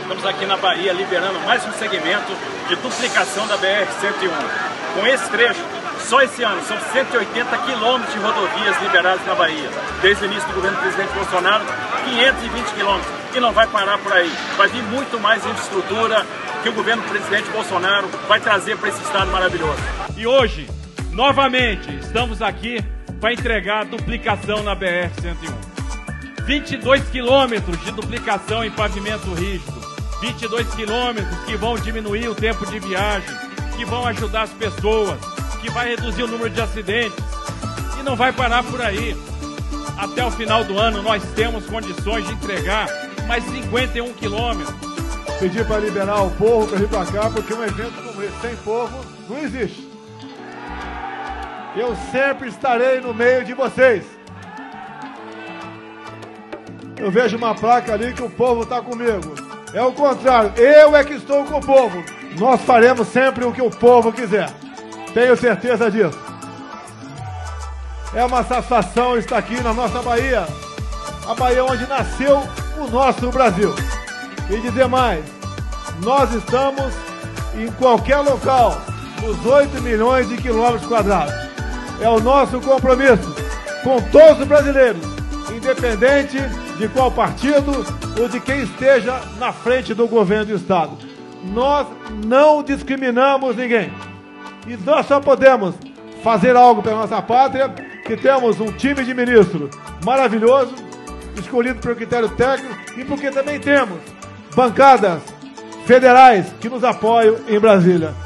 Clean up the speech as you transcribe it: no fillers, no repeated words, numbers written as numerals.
Estamos aqui na Bahia liberando mais um segmento de duplicação da BR-101. Com esse trecho, só esse ano, são 180 quilômetros de rodovias liberados na Bahia. Desde o início do governo do presidente Bolsonaro, 520 quilômetros. E não vai parar por aí. Vai vir muito mais infraestrutura que o governo do presidente Bolsonaro vai trazer para esse estado maravilhoso. E hoje, novamente, estamos aqui para entregar a duplicação na BR-101. 22 quilômetros de duplicação em pavimento rígido. 22 quilômetros que vão diminuir o tempo de viagem, que vão ajudar as pessoas, que vai reduzir o número de acidentes. E não vai parar por aí. Até o final do ano nós temos condições de entregar mais 51 quilômetros. Pedir para liberar o povo para vir para cá, porque um evento como esse sem povo não existe. Eu sempre estarei no meio de vocês. Eu vejo uma placa ali que o povo está comigo. É o contrário, eu é que estou com o povo. Nós faremos sempre o que o povo quiser. Tenho certeza disso. É uma satisfação estar aqui na nossa Bahia. A Bahia onde nasceu o nosso Brasil. E dizer mais, nós estamos em qualquer local, nos 8 milhões de quilômetros quadrados. É o nosso compromisso com todos os brasileiros, independente de qual partido ou de quem esteja na frente do governo do estado. Nós não discriminamos ninguém. E nós só podemos fazer algo pela nossa pátria, que temos um time de ministros maravilhoso, escolhido pelo critério técnico, e porque também temos bancadas federais que nos apoiam em Brasília.